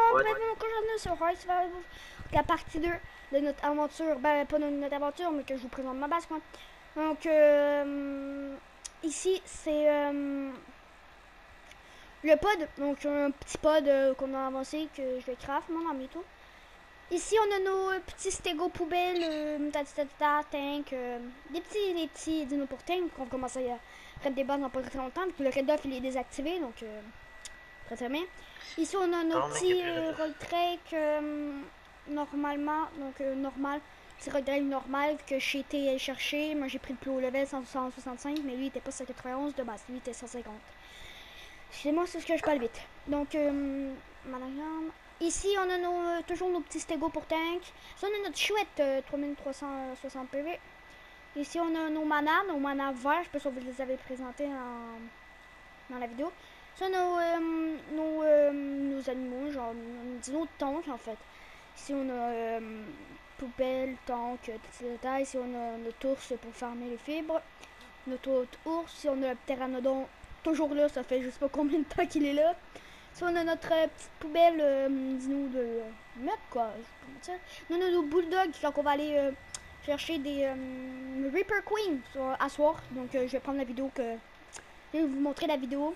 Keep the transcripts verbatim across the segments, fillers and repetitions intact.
Ouais. bienvenue aujourd'hui sur Rise Survival, la partie deux de notre aventure, ben pas de notre aventure, mais que je vous présente ma base quoi. Donc euh, ici c'est euh, le pod, donc un petit pod euh, qu'on a avancé, que je vais craft moi dans mes tours. Ici on a nos euh, petits stégots poubelles, euh, tatata, tank, euh, des petits, des petits dinos pour tank, qu'on commence à red des bases dans pas très longtemps, puis le red off il est désactivé, donc euh, très très bien. Ici on a nos Non, mec, il y a petits plus euh, de roll trek euh, normalement, donc euh, normal, petit roll trek normal que j'ai été aller chercher. Moi j'ai pris le plus haut level cent soixante-cinq, mais lui il était pas cent quatre-vingt-onze de base, lui il était cent cinquante. Excusez-moi, c'est ce que je parle vite. Donc, euh, madame. Ici, on a nos, euh, toujours nos petits stégots pour tank. Ici, on a notre chouette euh, trois mille trois cent soixante P V. Ici, on a nos manas, nos manas verts. Je sais pas si vous les avez présentés dans la vidéo. Ici, on a euh, nos, euh, nos animaux, genre nos dinos de tank en fait. Ici, on a euh, poubelle, tank, petits détails. Ici, on a notre ours pour farmer les fibres. Notre autre ours. Ici, on a le pteranodon toujours là, ça fait je sais pas combien de temps qu'il est là. Si on a notre euh, petite poubelle, euh, dis-nous de euh, mec quoi, je sais pas. On a nos bulldogs, donc on va aller euh, chercher des euh, Reaper Queen sur, à soir. Donc euh, je vais prendre la vidéo que je vais vous montrer la vidéo.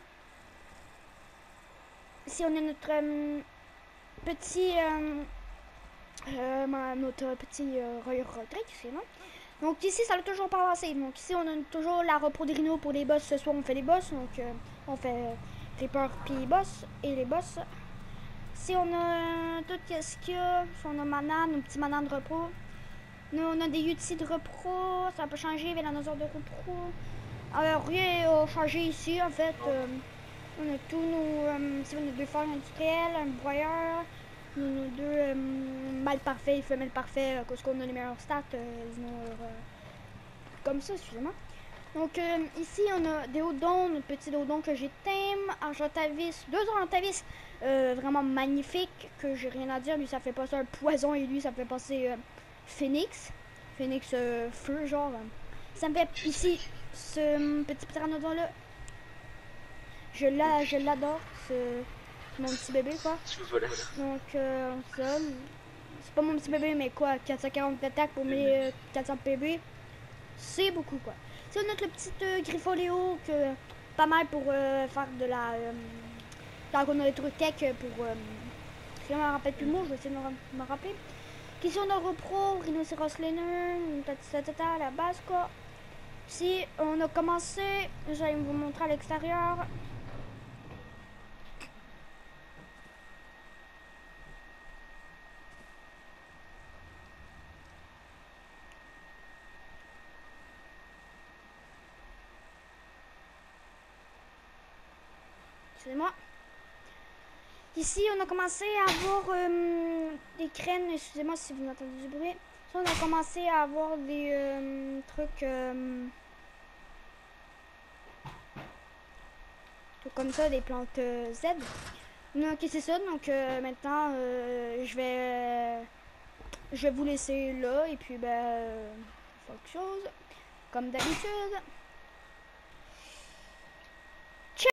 Ici on a notre euh, petit euh, euh, notre petit euh, retrait ici, non? Donc ici ça l'a toujours pas avancé. Donc ici on a toujours la repro des rhinos pour les boss. Ce soir on fait les boss, donc euh, on fait euh, Reaper puis boss et les boss. Si on a tout ce qu'il y a, si on a mana, nos petits manas de repos. Nous, on a des outils de repos, ça peut changer, Vélanosor de repos. Alors, rien a changé ici, en fait. Euh, on a tous nos. Euh, si on a deux forges industrielles, un broyeur, nous, nos deux euh, mâles parfaits et femelles parfaits, parce qu'on a les meilleures stats. Euh, euh, comme ça, excusez-moi. Donc euh, ici on a des odons, notre petit odon que j'ai thème, Argentavis, deux Argentavis euh, vraiment magnifiques, que j'ai rien à dire, lui ça fait passer un poison et lui ça fait passer euh, Phoenix, Phoenix euh, feu genre. Euh. Ça me fait ici ce petit pteranodon là, je l'a, je l'adore, ce mon petit bébé quoi. Voilà. Donc euh, ça, c'est pas mon petit bébé mais quoi, quatre cent quarante d'attaque pour mes euh, quatre cents P V, c'est beaucoup quoi. C'est notre petit euh, Griffoléo que pas mal pour euh, faire de la euh, quand on a des trucs tech pour euh, si on me rappelle plus le mot, je vais essayer de me, me rappeler. Question de repro, Rhinocéros Laner, à la base quoi. Si on a commencé, j'allais vous montrer à l'extérieur. Excusez-moi. Ici, on a commencé à avoir euh, des crènes. Excusez-moi si vous entendez du bruit. Ici, on a commencé à avoir des euh, trucs, euh, trucs comme ça, des plantes euh, Z. Donc, c'est ça. Donc, euh, maintenant, euh, je vais euh, je vais vous laisser là. Et puis, ben, euh, autre chose. Comme d'habitude.